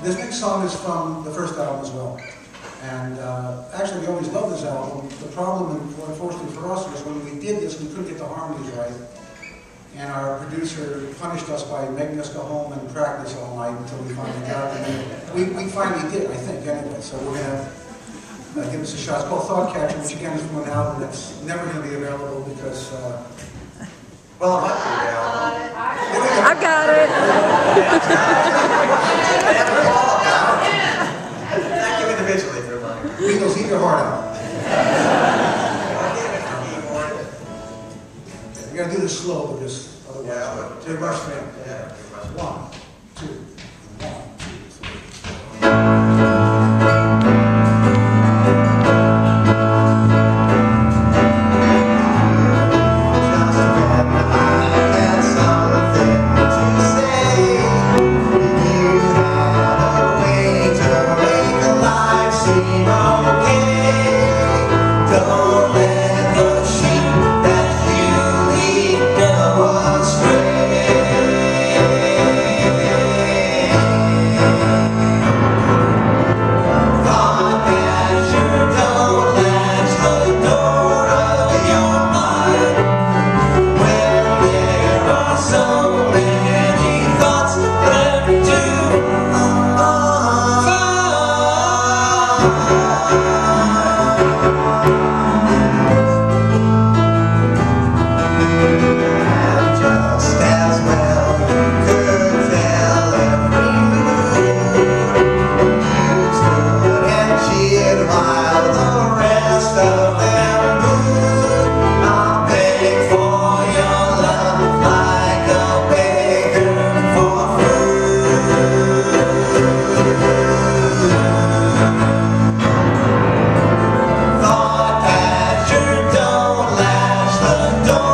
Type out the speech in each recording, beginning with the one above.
This next song is from the first album as well. And actually, we always loved this album. The problem, unfortunately for us, was when we did this, we couldn't get the harmonies right. And our producer punished us by making us go home and practice all night until we finally got it. And we finally did, I think, anyway. So we're going to give this a shot. It's called Thoughtcatcher, which again is from an album that's never going to be available because, well, it might be available. I got it. Thank you individually for money. Beatles, eat your heart out. We gotta do this slow because otherwise they rush me. Yeah. 1, 2, 1,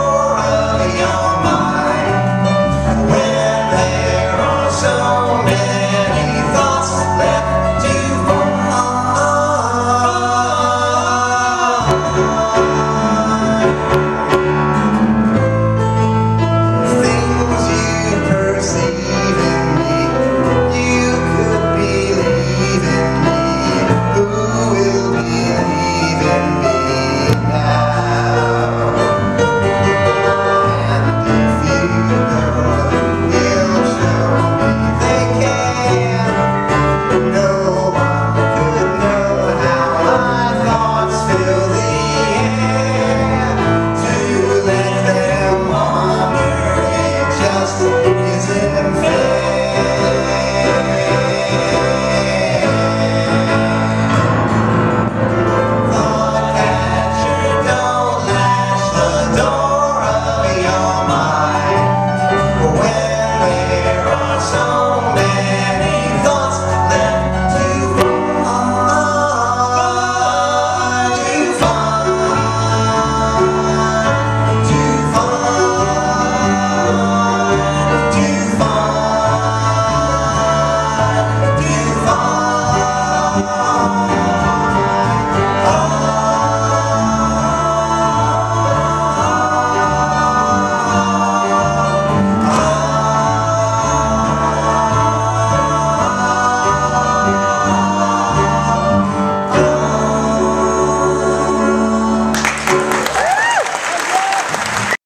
2.